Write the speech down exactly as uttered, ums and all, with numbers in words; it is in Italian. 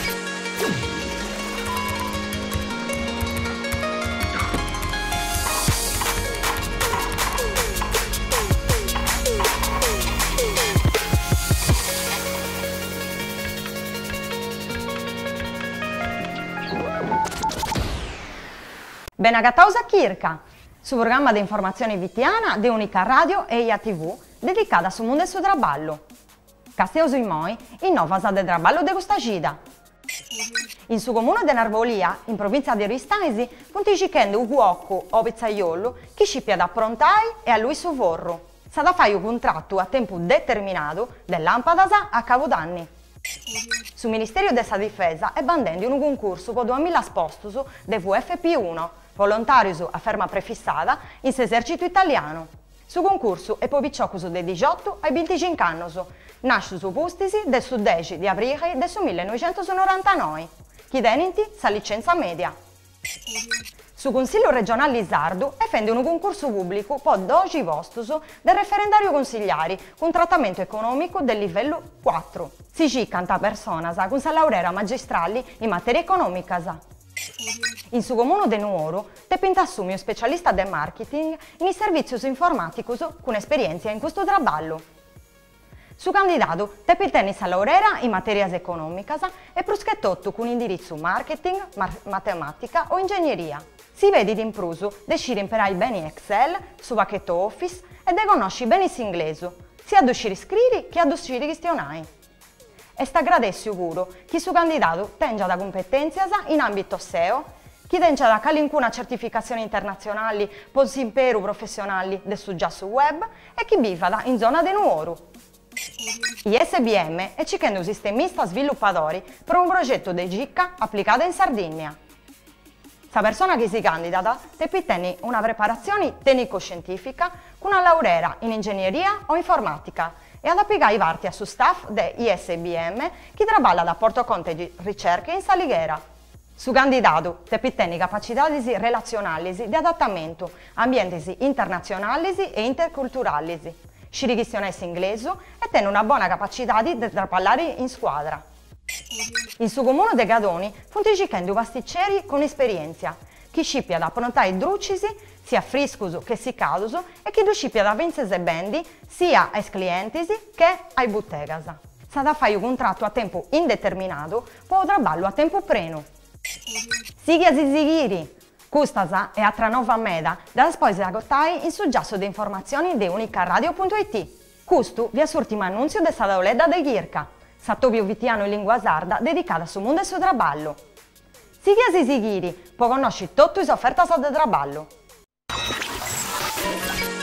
Benagataus Kirka, su programma di informazione vitiana de Unica Radio e I A T V dedicata su mondo su traballo. Casteus in Moi, in Novasa de Traballo de Gustagida. In su comune de Narvolia, in provincia di Ristanesi, puntigichendo un cuocco o pizzaiolo che scippia da approntai e a lui su vorro. Sa da fare un contratto a tempo determinato dell'Ampadasa a Capodanni. Su Ministero della Difesa è bandendo un concorso per duemila postos de V F P uno, volontarios a ferma prefissata in esercito italiano. Su concorso è poi picciocco dai diciotto ai venticinque anni, nasce su pustisi del dieci di aprile del millenovecentonovantanove, che denenti sa licenza media. Su Consiglio regionale di Sardo effende un concorso pubblico per dodici posti del referendario consigliari con trattamento economico del livello quattro. Si cicanta persone con sa laurea magistrali in materia economica. In su comune de Nuoro, te pintassumi un specialista del marketing in servizi informatici con esperienza in questo traballo. Su candidato te pintenni sa laurea in materia economica e proschettotto con indirizzo marketing, mar matematica o ingegneria. Si vede d'impruso de scire imparare bene Excel, su pacchetto Office e de conosci bene l'inglese, sia ad uscire scrivi che ad uscire questionari. E sta grade sicuro che su candidato tenga da competenze in ambito S E O, chi tenga da qualunque certificazione internazionali per imperu professionali del su già su web e chi viva in zona de Nuoro. I S B M è cicendo un sistemista sviluppatori per un progetto di Gicca applicato in Sardegna. Sa persona che si candida deve tenere una preparazione tecnico-scientifica con una laurea in ingegneria o informatica e ad applicare i varti a su staff de I S B M che lavora da portaconte di ricerche in Salighera. Su candidato deve tenere capacità relazionali di adattamento a ambienti internazionali e interculturali, sciristionesse inglese e tiene una buona capacità di parlare in squadra. In su comune de Gadoni funtigicendo pasticceri con esperienza, chi scippia da approntare drucisi sia friscus che siccados e chi scippia da vincere bendi sia ai clienti che ai bottegas. Sa da fare un contratto a tempo indeterminato per traballo a tempo pieno. Sighi a zizighiri! Custasa e altra nuova meda da spose da gottai in suggesso di informazioni di unicaradio punto it. Questo vi è l'ultimo annunzio de Sadaoleda de Ghirca, sattobio vitiano in lingua sarda dedicata su mondo e su traballo. Sighi a zizighiri, può conoscere tutte le offerte de traballo.